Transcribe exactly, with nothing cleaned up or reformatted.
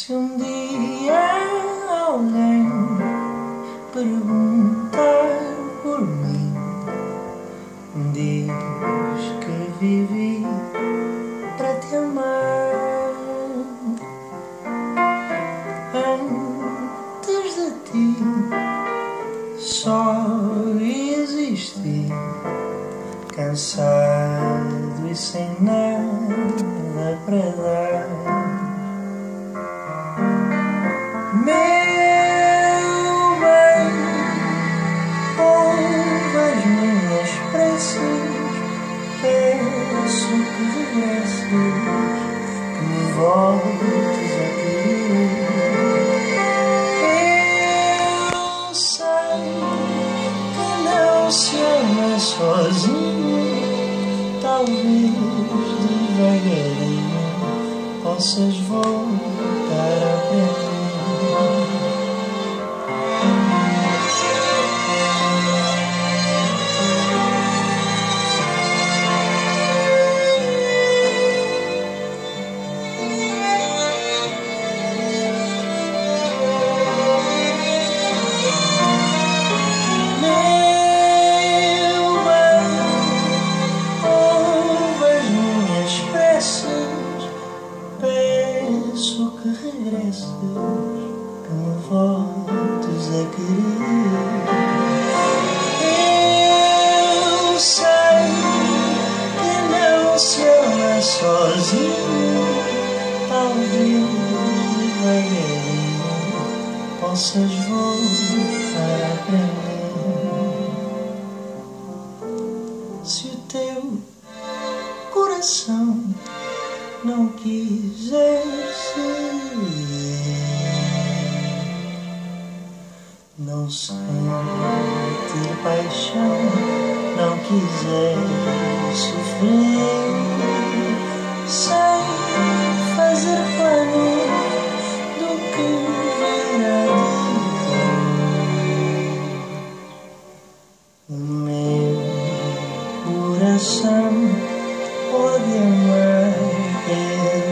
Se um dia alguém perguntar por mim, diz que vivi para te amar. Antes de ti só existi, cansado e sem nada para dar. Meu bem, ouve as minhas preces, peço que regresses, que me voltes a querer. Eu sei que não se ama sozinho, talvez devagarinho possas voltar a aprender. Peço que regresses, que me voltes a querer. Eu sei que não se ama sozinho, talvez devagarinho possas voltar a aprender. Se o teu coração não quiser ser, não sentir paixão, não quiser sofrer, sem fazer planos do que virá depois. O meu coração pode amar.